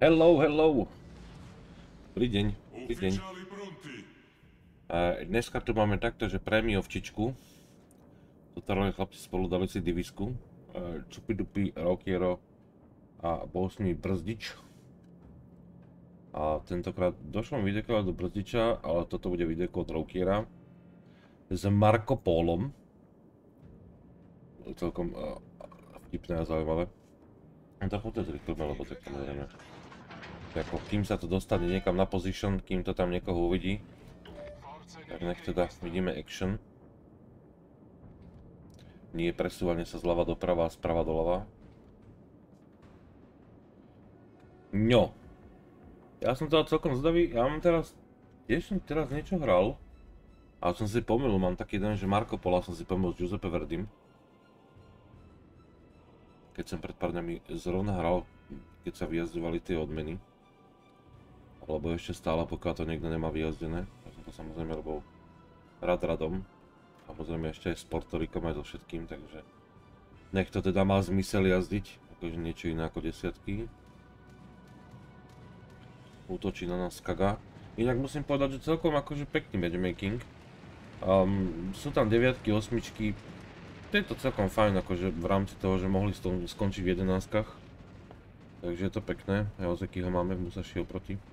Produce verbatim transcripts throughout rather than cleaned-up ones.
Hello, hello. Dobrý deň, dobrý deň. A dneska tu máme takto, že prémiu ovčičku. Toto chlapci spolu dali si divisku. Čupidupi, Rokiero a bol s nimi Brzdič. A tentokrát došlo mi videko do Brzdiča, ale toto bude videko od Rokiera. S Marco Polom. Celkom uh, vtipné a zaujímavé. Trochu to zrychlíme, lebo tak samozrejme. Ako, kým sa to dostane niekam na position, kým to tam niekoho uvidí, tak nech teda vidíme action. Nie presúvanie sa zľava doprava a sprava doľava. No. Ja som teda celkom zdavý, ja mám teraz, tiež som teraz niečo hral. Ale som si pomýlil, mám taký jeden, že Marco Pola som si pomýlil s Giuseppe Verdim. Keď som pred pár dňami zrovna hral, keď sa vyjazdovali tie odmeny. Alebo ešte stále, pokiaľ to niekto nemá vyjazdené. Ja som to samozrejme robil rad radom. Samozrejme ešte aj s Puerto Ricom aj so všetkým, takže nech to teda má zmysel jazdiť, akože niečo iné ako desiatky. Útočí na nás Kaga. Inak musím povedať, že celkom akože pekný matchmaking. Um, sú tam deviatky, osmičky. To je to celkom fajn, akože v rámci toho, že mohli skončiť v jedenáctkach. Takže je to pekné. Ja Ozekyho máme v Musashi oproti.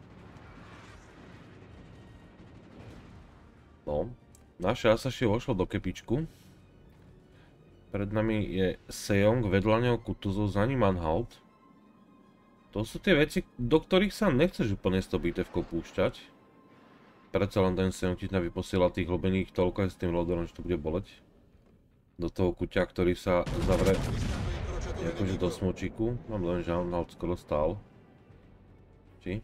No, naše Asashi vošlo do kepičku. Pred nami je Seong, vedľa neho Kutuzov, za ním Anhalt. To sú tie veci, do ktorých sa nechceš úplne s to bitevkou púšťať. Predsa len ten Seong ti vyposiela tých hlbených toľko aj s tým loaderom, že to bude boleť. Do toho kuťa, ktorý sa zavre akože do smočíku. Mám len, že Anhalt skoro stál. Či?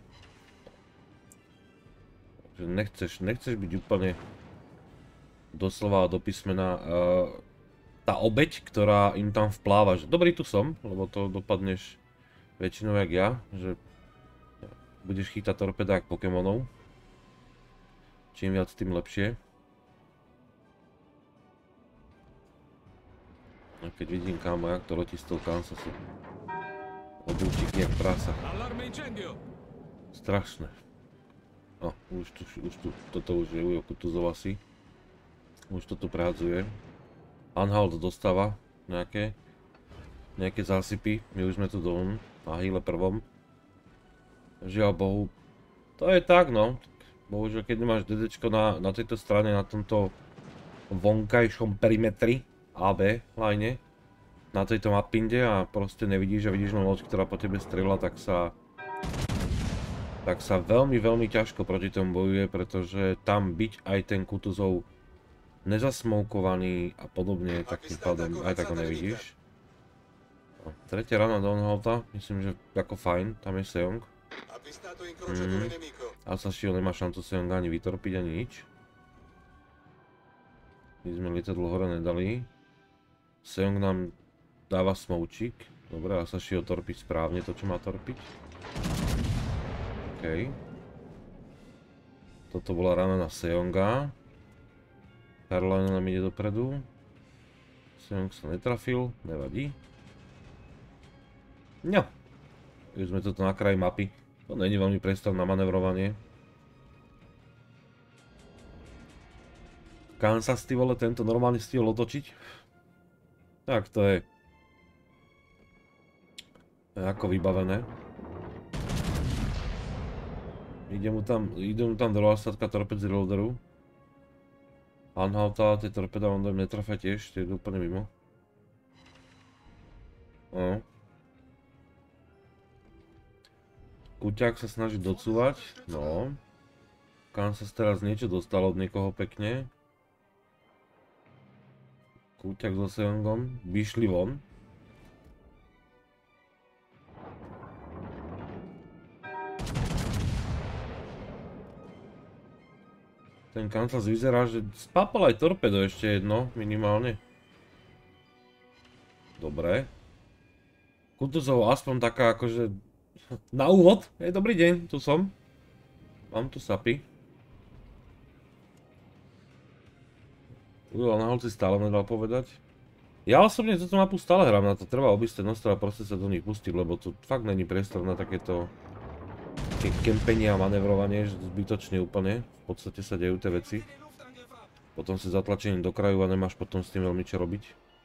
Že nechceš, nechceš byť úplne doslova do písmena uh, tá obeť, ktorá im tam vpláva, že dobrý tu som, lebo to dopadneš väčšinou jak ja, že budeš chytať torpeda jak Pokémonov. Čím viac, tým lepšie. A keď vidím kámo, jak to letí z toho Kansasu. Obúčiky jak prasa. Strašné. No, už tu, už tu, toto už je Ujo Kutuzov asi. Už to tu prehadzuje. Anhalt dostáva nejaké, nejaké zásypy. My už sme tu dom, na hýle prvom. Žiaľ Bohu, to je tak no. Bohužiaľ, keď nemáš DDčko na, na tejto strane, na tomto vonkajšom perimetri á bé line, na tejto mapinde a proste nevidíš a vidíš len loď, ktorá po tebe strieľa, tak sa tak sa veľmi, veľmi ťažko proti tomu bojuje, pretože tam byť aj ten Kutuzov nezasmoukovaný a podobne, tak tým pádom aj tak ho nevidíš. No, tretia rana do Anhalta, myslím, že ako fajn, tam je Seong. Mm. Asashi nemá šancu Seonga ani vytorpiť, ani nič. My sme lietadlo hore nedali. Seong nám dáva smoučík. Dobre, Asashi ho torpí správne, to čo má torpiť. OK. Toto bola rana na Seonga. Caroline nám ide dopredu. Seong sa netrafil, nevadí. No. Už sme toto na kraji mapy. To není veľmi priestor na manevrovanie. Kansas, ty vole, tento normálne stihol otočiť. Tak to je. To je ako vybavené. Ide mu tam, ide mu tam do ostatka torped z reloaderu. Anhalta, tie torpeda on dojem netrafia tiež, tie idú úplne mimo. No. Kuťák sa snaží docúvať, no. Kansas teraz niečo dostal od niekoho pekne. Kuťák so Seongom, vyšli von. Ten Kansas vyzerá, že spápal aj torpedo ešte jedno, minimálne. Dobre. Kutuzov aspoň taká akože na úvod. Hej, dobrý deň, tu som. Mám tu sapy. Ujo, na holci stále nedal povedať. Ja osobne túto mapu stále hrám, na to trvá obísť ten ostrov a proste sa do nich pustiť, lebo tu fakt není priestor na takéto nejaké kempenie a manevrovanie, že zbytočne úplne. V podstate sa dejú tie veci. Potom si zatlačený do kraju a nemáš potom s tým veľmi čo robiť.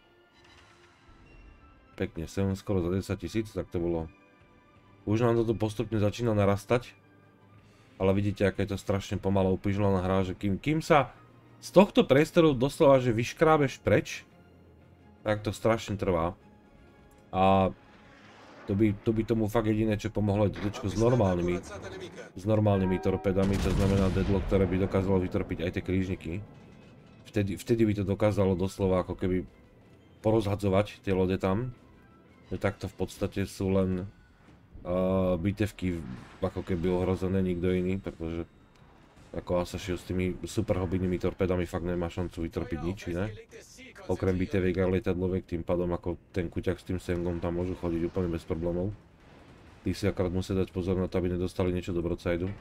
Pekne, sem skoro za desať tisíc, tak to bolo. Už nám toto postupne začína narastať. Ale vidíte, aká je to strašne pomalá upížľaná hra, že kým, kým sa z tohto priestoru doslova, že vyškrábeš preč, tak to strašne trvá. A to by, to by tomu fakt jediné, čo pomohlo je dodečko s normálnymi, s normálnymi torpedami, to znamená Deadlock, ktoré by dokázalo vytorpiť aj tie krížniky. Vtedy, vtedy by to dokázalo doslova ako keby porozhadzovať tie lode tam. Že takto v podstate sú len uh, bitevky ako keby ohrozené, nikto iný, pretože ako Asashio s tými super hobbynnými torpedami fakt nemá šancu vytorpiť nič iné. Okrem biteviek a lietadloviek, tým pádom ako ten kuťak s tým Seongom tam môžu chodiť úplne bez problémov. Tí si akorát musia dať pozor na to, aby nedostali niečo do broadside-u.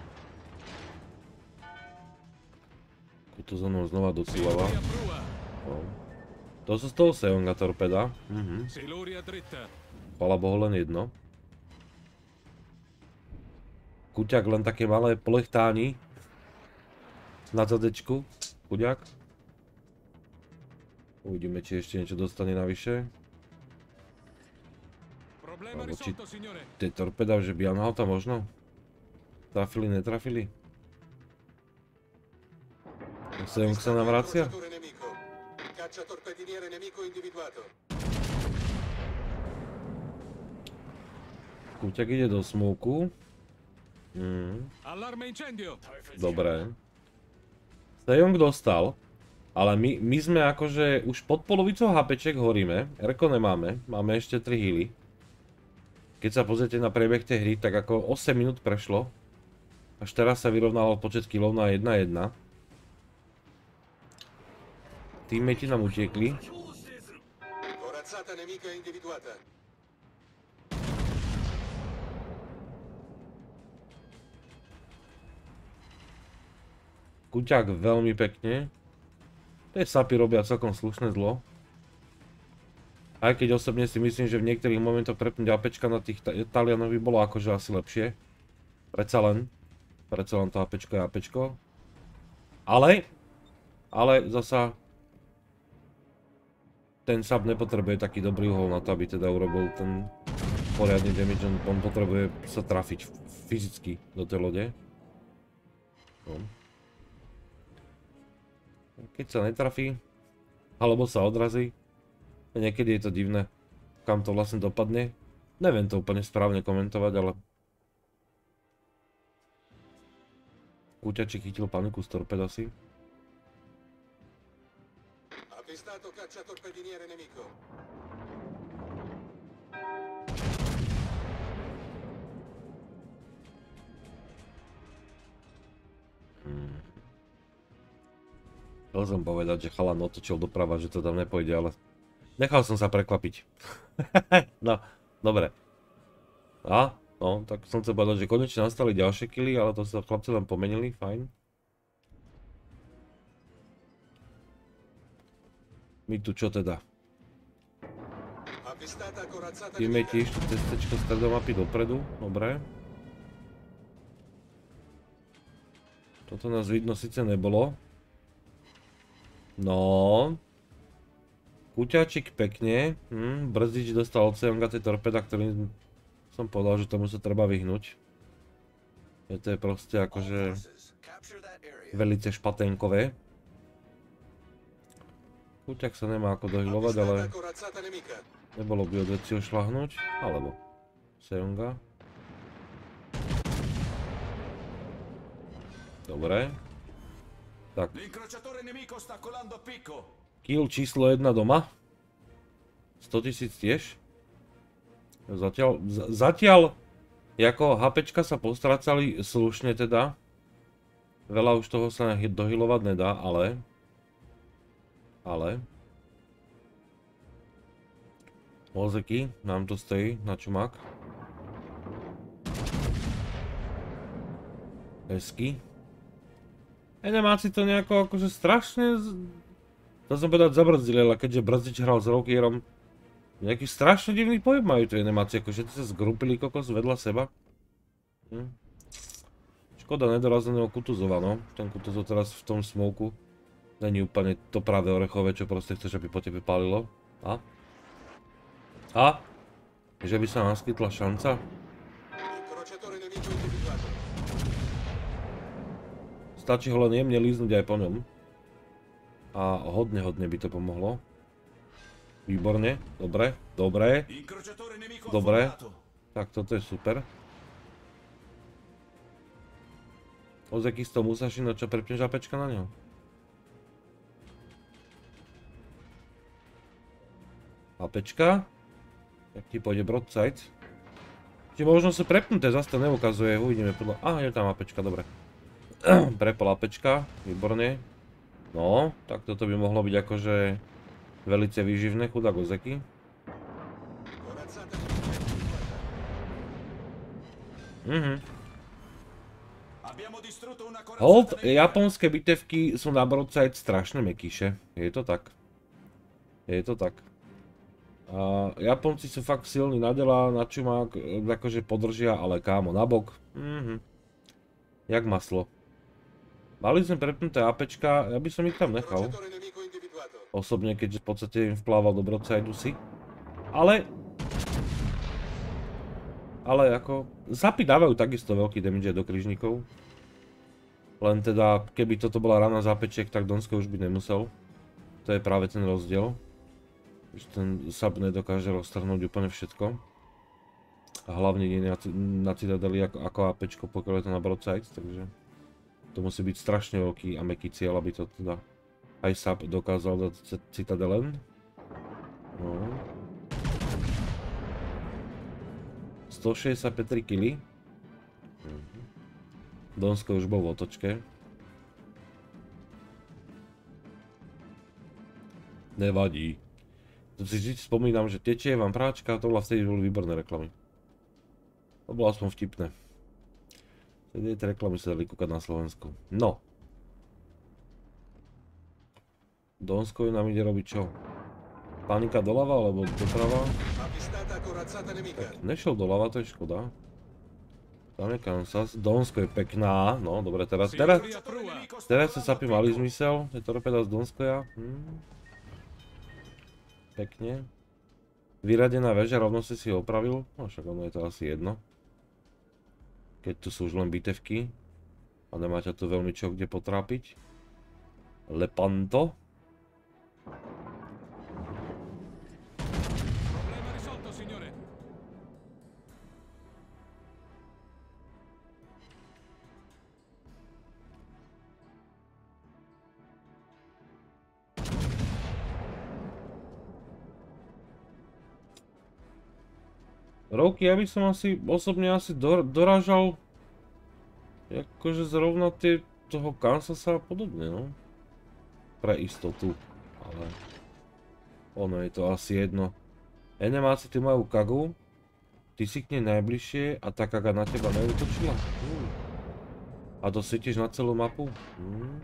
To za mnou znova docílava. No. To sú z toho Seonga torpeda. Mhm. Chvála Bohu len jedno. Kuťak len také malé plechtáni na zadečku. Kuďak. Uvidíme, či ešte niečo dostane navyše. Alebo či tie torpeda, že by Anhalta možno trafili, netrafili. Seong sa nám vracia. Kuťak ide do smoku. Mm. Dobre. Seong dostal. Ale my, my sme akože už pod polovicou HPček horíme, Erko nemáme, máme ešte tri healy. Keď sa pozriete na priebeh tej hry, tak ako osem minút prešlo. Až teraz sa vyrovnal počet killov na jedna jedna. Teammate nám utiekli. Kuťak veľmi pekne. Tie sapy robia celkom slušné zlo. Aj keď osobne si myslím, že v niektorých momentoch prepnúť APčka na tých Talianov by bolo akože asi lepšie. Predsa len. Predsa len to APčko je APčko. Ale. Ale zasa. Ten sap nepotrebuje taký dobrý uhol na to, aby teda urobil ten poriadny damage. On potrebuje sa trafiť fyzicky do tej lode. No. Keď sa netrafí, alebo sa odrazí, niekedy je to divné, kam to vlastne dopadne. Neviem to úplne správne komentovať, ale Kuťačik chytil paniku z torpedasy. Hmm. Chcel som povedať, že chalan otočil doprava, že to tam nepôjde, ale nechal som sa prekvapiť. No, dobre. A, no, tak som chcel povedať, že konečne nastali ďalšie killy, ale to sa chlapci tam pomenili, fajn. My tu čo teda? Teammate ešte cestečko stredomapy dopredu, dobre. Toto nás vidno síce nebolo. No. Kuťačik pekne. Hm, Brzdič dostal od Seonga tie torpeda, ktorým som povedal, že tomu sa treba vyhnúť. Je to je proste akože velice špaténkové. Kuťak sa nemá ako dohilovať, ale nebolo by od veci šľahnúť. Alebo Seonga. Dobre. Tak. Kill číslo jedna doma. sto tisíc tiež. Zatiaľ, zatiaľ, ako HPčka sa postracali slušne teda. Veľa už toho sa dohilovať nedá, ale... Ale... Ozeky, nám to stojí na čumák. Hezky. Enemáci to nejako akože strašne, to som povedať zabrzdili, ale keďže Brzdič hral s Rokierom, nejaký strašne divný pohyb majú tie enemáci, akože ty sa zgrupili kokos vedľa seba. Hm. Škoda nedorazeného Kutuzova, no. Ten Kutuzov teraz v tom smoku není úplne to práve orechové, čo proste chceš, aby po tebe pálilo. A? A? Že by sa naskytla šanca? Stačí ho len jemne líznúť aj po ňom. A hodne, hodne by to pomohlo. Výborne, dobre, dobre. Dobre. Tak toto je super. Ozekisto Musashi, no čo, prepneš apečka na ňo? Apečka? Jak ti pôjde broadside? Čiže možno sa prepnuté, zase to neukazuje, uvidíme podľa... Aha, je tam apečka, dobre. Prepol apečka, výborne. No, tak toto by mohlo byť akože velice výživné, chudák Ozeki. Mhm. Hold, japonské bitevky sú na broadside strašne mekýše. Je to tak. Je to tak. A Japonci sú fakt silní na dela, na čumák, akože podržia, ale kámo, nabok. Mhm. Jak maslo. Mali sme prepnuté APčka, ja by som ich tam nechal. Osobne, keďže v podstate im vplával do broadsideu si. Ale... Ale ako... Zapy dávajú takisto veľký damage do križníkov. Len teda, keby toto bola rana z APčiek, tak Donsko už by nemusel. To je práve ten rozdiel. Že ten sub nedokáže roztrhnúť úplne všetko. A hlavne nie na Citadeli ako, ako APčko, pokiaľ je to na broadside, takže... To musí byť strašne veľký a mäkký cieľ, aby to teda aj sub dokázal dať Citadelen. No. stošesťdesiatpäť kilí. Mhm. Donsko už bol v otočke. Nevadí. To si vždy spomínam, že tečie vám práčka, to bola vtedy boli výborné reklamy. To bolo aspoň vtipné. Vtedy tie reklamy sa dali kúkať na Slovensku. No. Donsko nám ide robiť čo? Panika doľava alebo doprava? Tak nešiel doľava, to je škoda. Tam je Kansas. Donsko je pekná. No, dobre, teraz, teraz, teraz sa sapy mali zmysel. Je torpeda z Donskoja. Hm. Pekne. Vyradená väža, rovno si si ho opravil. No však ono je to asi jedno. Keď tu sú už len bitevky. A nemáte tu veľmi čo kde potrápiť. Lepanto. Rovky, ja by som asi osobne asi do, dorážal akože zrovna tie toho Kansasa a podobne, no. Pre istotu, ale ono je to asi jedno. Enemáci tu majú Kagu, ty si k nej najbližšie a tá Kaga na teba neútočila. Hmm. A to svietiš na celú mapu. Hmm.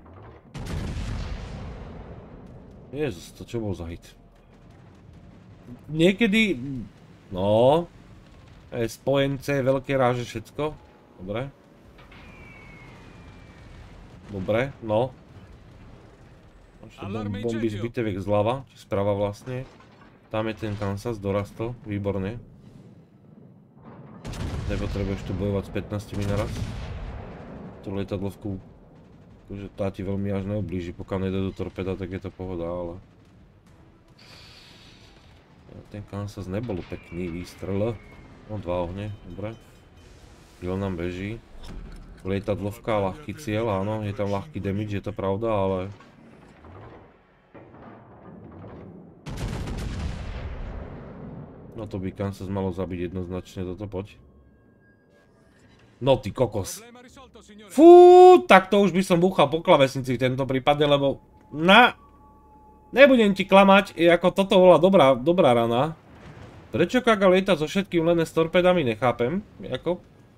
Jezus, to čo bol za hit? Niekedy, no... Spojence, veľké ráže, všetko. Dobre. Dobre, no. Bomby z biteviek zľava, či sprava vlastne. Tam je ten Kansas, dorastol, výborne. Nepotrebuješ tu bojovať s pätnástimi naraz. To lietadlovku, akože tá ti veľmi až neoblíži, pokiaľ nejde do torpeda, tak je to pohoda, ale... Ten Kansas nebol pekný výstrel. No dva ohne, dobre. Kill nám beží. Lietadlovka, ľahký cieľ, áno, je tam ľahký damage, je to pravda, ale... No to by Kansas malo zabiť jednoznačne, toto poď. No ty kokos. Fú, tak to už by som búchal po klavesnici v tento prípade, lebo... Na... Nebudem ti klamať, ako toto bola dobrá, dobrá rana. Prečo Kaga lieta so všetkým len s torpedami, nechápem. Jako...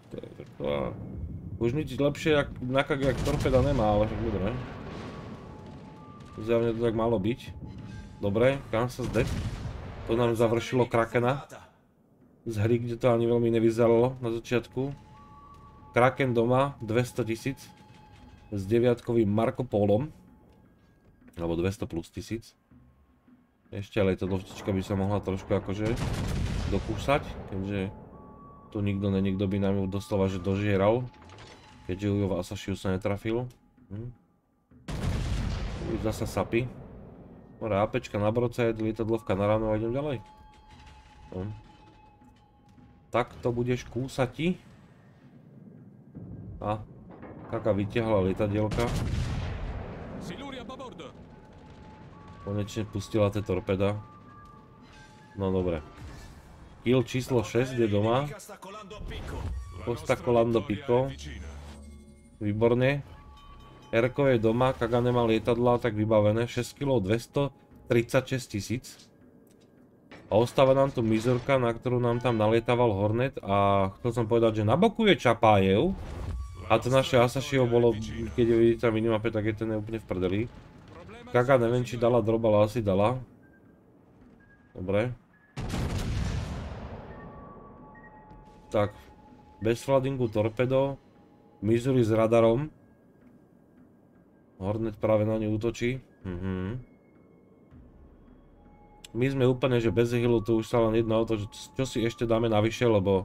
Už nič lepšie jak, na Kage, jak torpeda nemá, ale však dobre. Zjavne to tak malo byť. Dobre, Kansas dead. To nám završilo Krakena. Z hry, kde to ani veľmi nevyzeralo na začiatku. Kraken doma, dvesto tisíc. S deviatkovým Marco Polom. Alebo dvesto plus tisíc. Ešte ale tá loštička by sa mohla trošku akože dokúsať, keďže tu nikto není, kto by nám ju doslova že dožieral. Keďže ju v Asashiu sa netrafil. Hm. Zasa sapy. More APčka na broce, lietadlovka na ráno a idem ďalej. Hm. Tak to budeš kúsati. A Kaka vytiahla lietadielka. Konečne pustila tie torpeda. No dobre. Kill číslo šesť je doma. Costa Colando Pico. Výborne. Erko je doma, Kaga nemá lietadla, tak vybavené. šesť kilogramov dvestotridsaťšesť tisíc. A ostáva nám tu Mizurka, na ktorú nám tam nalietaval Hornet. A chcel som povedať, že na boku je Čapájev. A to naše Asashio bolo, keď je vidíte na minimape, tak je ten úplne v prdeli. Kaga neviem, či dala drop, ale asi dala. Dobre. Tak. Bez floodingu torpedo. Missouri s radarom. Hornet práve na ňu útočí. Mhm. My sme úplne, že bez healu, tu už sa len jedno o to, že čo si ešte dáme navyše, lebo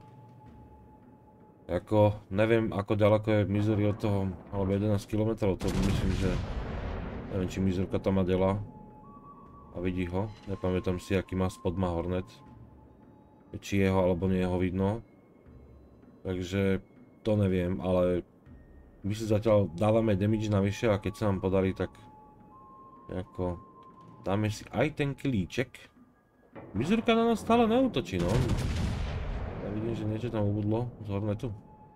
ako, neviem ako ďaleko je Missouri od toho, alebo jedenásť kilometrov, to myslím, že neviem, či Mizurka tam má dela. A vidí ho. Nepamätám si, aký má spod má Hornet. Či jeho, alebo nie jeho vidno. Takže to neviem, ale my si zatiaľ dávame damage navyše a keď sa nám podarí, tak ako dáme si aj ten klíček. Mizurka na nás stále neútočí, no. Ja vidím, že niečo tam ubudlo z Hornetu.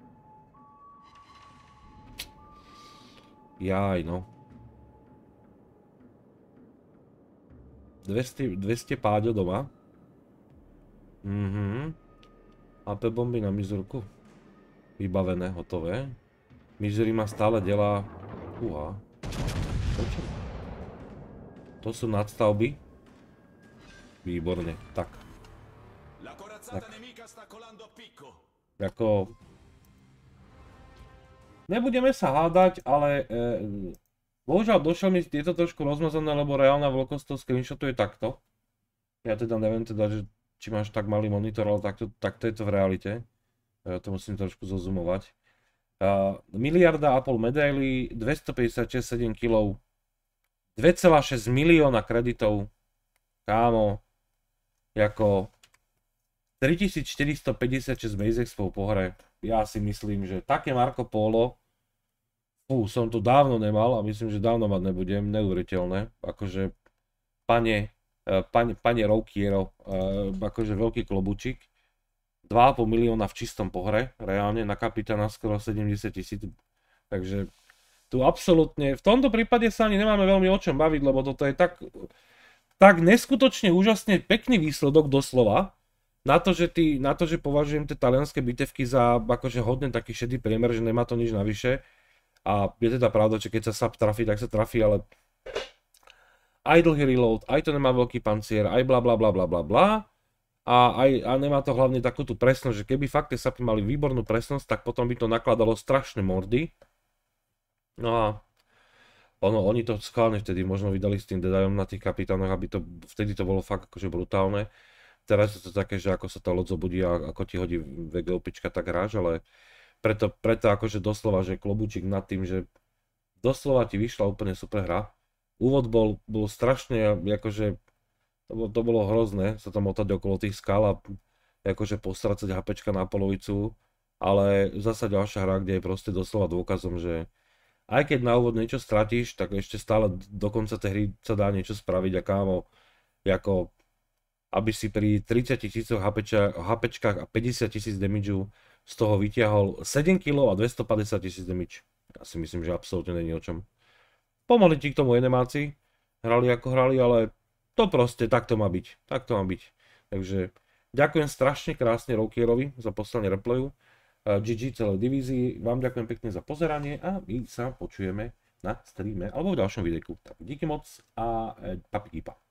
Jaj, no. dvesto, dvesto páďo doma. Mhm. á pé bomby na Mizurku. Vybavené, hotové. Missouri ma stále delá... Uha. To sú nadstavby. Výborne, tak. Tak. Ako... Nebudeme sa hádať, ale... E, bohužiaľ došiel mi tieto trošku rozmazané, lebo reálna veľkosť toho screenshotu je takto. Ja teda neviem teda, že či máš tak malý monitor, ale takto, takto je to v realite. Ja to musím trošku zozumovať. Uh, miliarda a pol medailí, dvestopäťdesiatšesť sedem kilogramov, dva celé šesť milióna kreditov, kámo, ako tritisícštyristopäťdesiatšesť base expov po hre. Ja si myslím, že také Marco Polo, fú, som tu dávno nemal a myslím, že dávno mať nebudem, neuveriteľné, akože pane, pane, pane Roukiero, akože veľký klobučík. dva a pol milióna v čistom pohre, reálne na kapitána skoro sedemdesiat tisíc, takže tu absolútne, v tomto prípade sa ani nemáme veľmi o čom baviť, lebo toto je tak, tak neskutočne úžasne pekný výsledok doslova, na to, že, ty, na to, že považujem tie talianské bitevky za akože hodne taký šedý priemer, že nemá to nič navyše a je teda pravda, že keď sa sap trafí, tak sa trafí, ale aj dlhý reload, aj to nemá veľký pancier, aj bla bla bla bla bla bla. A, aj, a nemá to hlavne takú tú presnosť, že keby fakt tie sapy mali výbornú presnosť, tak potom by to nakladalo strašné mordy. No a ono, oni to schválne vtedy možno vydali s tým dedajom na tých kapitánoch, aby to, vtedy to bolo fakt akože brutálne. Teraz je to také, že ako sa tá loď zobudí a ako ti hodí VGOPčka, tak hráš, ale preto, preto akože doslova, že klobúčik nad tým, že doslova ti vyšla úplne super hra. Úvod bol, bol strašne, akože To bolo, to bolo hrozné sa tam motať okolo tých skal a akože postracať HPčka na polovicu, ale zasa ďalšia hra, kde je proste doslova dôkazom, že aj keď na úvod niečo stratíš, tak ešte stále do konca tej hry sa dá niečo spraviť a kámo, ako aby si pri tridsať tisícoch HPčkách a päťdesiat tisíc damageu z toho vytiahol sedem kilogramov a dvestopäťdesiat tisíc damage. Ja si myslím, že absolútne není o čom. Pomohli ti k tomu enemáci, hrali ako hrali, ale to proste, tak to má byť, tak to má byť. Takže ďakujem strašne krásne Roukierovi za poslanie replayu, gé gé celej divízii, vám ďakujem pekne za pozeranie a my sa počujeme na streame alebo v ďalšom videjku. Tak díky moc a papi ipa.